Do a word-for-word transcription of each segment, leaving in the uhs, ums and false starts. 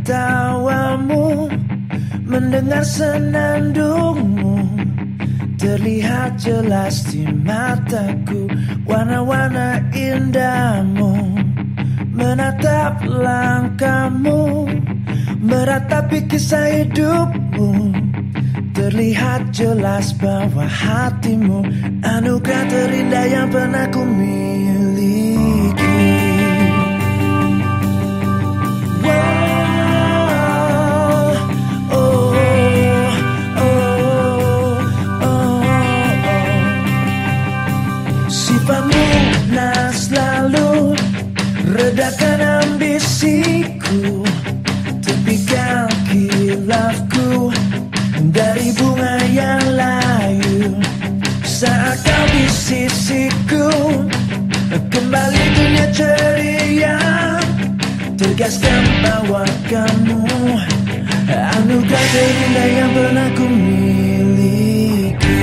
tawamu, mendengar senandungmu, terlihat jelas di mataku. Warna-warna indahmu menatap langkahmu, meratapi kisah hidupmu. Terlihat jelas bahwa hatimu anugerah terindah yang pernah ku miliki. Wow, oh, oh, oh, oh. Sifatmu nah selalu redakan ambisiku, tepikan kilafku dari bunga yang layu. Saat kau di sisiku, kembali dunia ceria, tegaskan bahwa kamu anugerah terindah yang pernah ku miliki.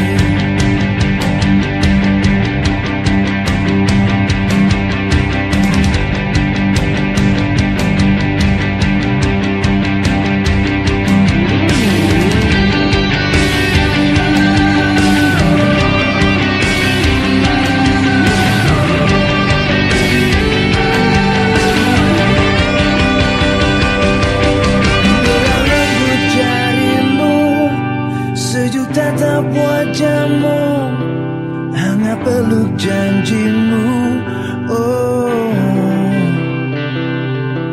Tatap wajahmu, hangat peluk janjimu. Oh,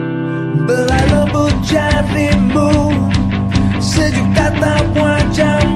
belai lembut jarimu, sejuk tatap wajahmu.